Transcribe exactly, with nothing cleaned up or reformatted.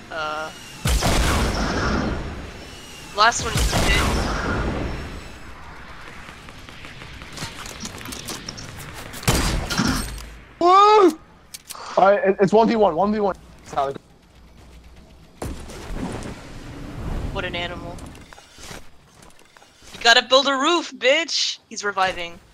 Uh. Last one you did. Woo! Alright, it's one v one, one v one. What an animal. You gotta build a roof, bitch! He's reviving.